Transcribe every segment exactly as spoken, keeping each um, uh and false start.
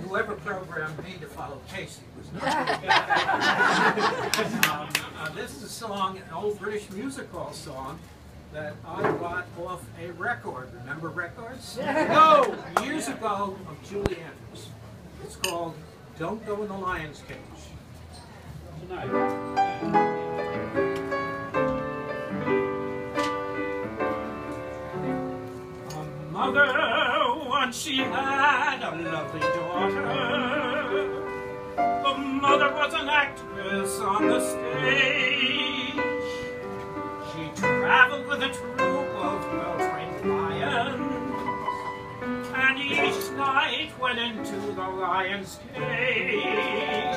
whoever programmed me to follow Casey was not um, uh, This is a song, an old British music hall song that I bought off a record. Remember records? No! Years ago of Julie Andrews. It's called Don't Go in the Lion's Cage. Tonight. Mother, once she had a lovely daughter. The mother was an actress on the stage. She traveled with a troupe of well-trained lions, and each night went into the lion's cage.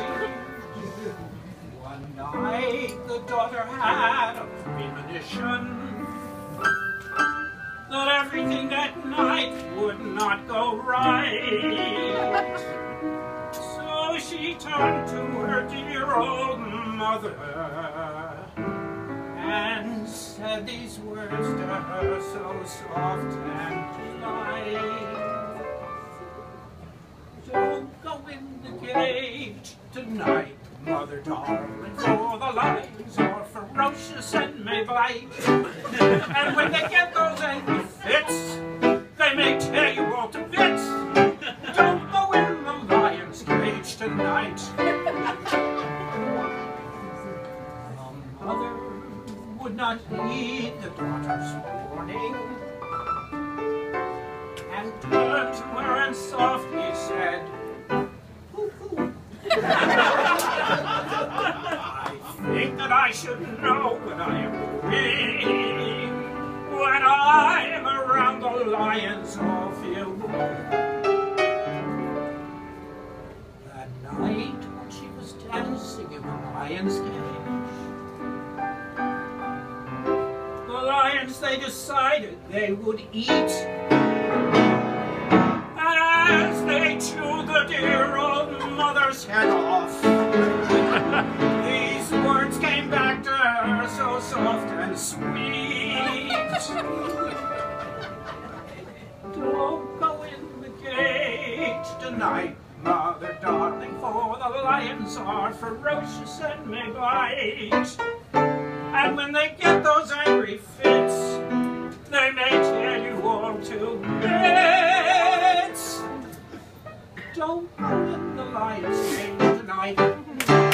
One night the daughter had a premonition that everything that night would not go right. So she turned to her dear old mother and said these words to her so soft and polite. Don't go in the cage tonight, mother darling, for the lions are ferocious and may bite. And when they get those angry fits, they may tear you all to bits. Don't go in the lion's cage tonight. The mother would not heed the daughter's warning, and turned to her and softly said, "Hoo-hoo." I think that I should know when I am free, when I am around the lions all field. That night when she was dancing in the lion's cage, the lions, they decided they would eat. And as they chewed the dear old mother's head off, these words came back to her so soft and sweet. Don't go in the cage tonight, mother darling, for the lions are ferocious and may bite. And when they get those angry fits, they may tear you all to bits. Don't go in the lion's cage tonight.